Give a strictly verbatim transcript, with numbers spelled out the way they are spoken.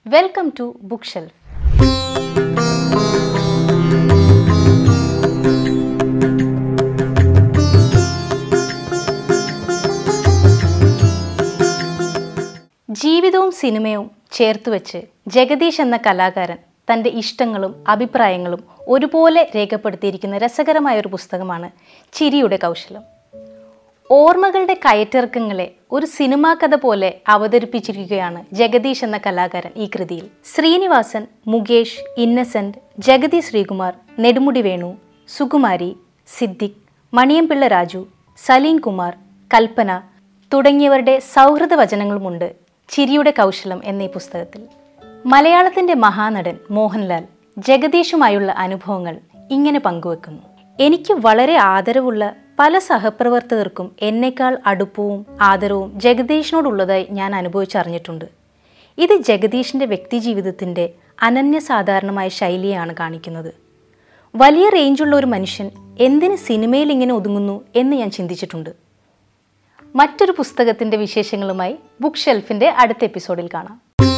Welcome to book shelf. ജീവിതവും സിനിമയും ചേർത്തുവെച്ച് ജഗദീഷ് എന്ന കലാകാരൻ തൻ്റെ ഇഷ്ടങ്ങളും അഭിപ്രായങ്ങളും ഒരുപോലെ രേഖപ്പെടുത്തിയിരിക്കുന്ന രസകരമായ ഒരു പുസ്തകമാണ് ചിരിയുടെ കൗശലം. ഓർമ്മകളുടെ കയറ്റിറക്കങ്ങളെ ഒരു സിനിമാ കഥ പോലെ അവതരിപ്പിച്ചിരിക്കുകയാണ് ജഗദീഷ് എന്ന കലാകാരൻ ഈ കൃതിയിൽ. ശ്രീനിവാസൻ, മുകേഷ്, ഇന്നസെന്റ്, ജഗതി ശ്രീകുമാർ, നെടുമുടി വേണു, സുകുമാരി, സിദ്ദിഖ്, മണിയംപിള്ള രാജു, സലീം കുമാർ, കൽപ്പന തുടങ്ങിയവരുടെ സൗഹൃദ വചനങ്ങളുമുണ്ട് ചിരിയുടെ കൗശലം എന്നീ പുസ്തകത്തിൽ. മലയാളത്തിൻ്റെ മഹാനടൻ മോഹൻലാൽ ജഗദീഷുമായുള്ള അനുഭവങ്ങൾ ഇങ്ങനെ പങ്കുവെക്കുന്നു. എനിക്ക് വളരെ ആദരവുള്ള പല സഹപ്രവർത്തകർക്കും എന്നേക്കാൾ അടുപ്പവും ആദരവും ജഗദീഷിനോടുള്ളതായി ഞാൻ അനുഭവിച്ചറിഞ്ഞിട്ടുണ്ട്. ഇത് ജഗദീഷിൻ്റെ വ്യക്തിജീവിതത്തിൻ്റെ അനന്യസാധാരണമായ ശൈലിയാണ് കാണിക്കുന്നത്. വലിയ റേഞ്ചുള്ള ഒരു മനുഷ്യൻ എന്തിന് സിനിമയിൽ ഇങ്ങനെ ഒതുങ്ങുന്നു എന്ന് ഞാൻ ചിന്തിച്ചിട്ടുണ്ട്. മറ്റൊരു പുസ്തകത്തിൻ്റെ വിശേഷങ്ങളുമായി ബുക്ക് ഷെൽഫിൻ്റെ അടുത്ത എപ്പിസോഡിൽ കാണാം.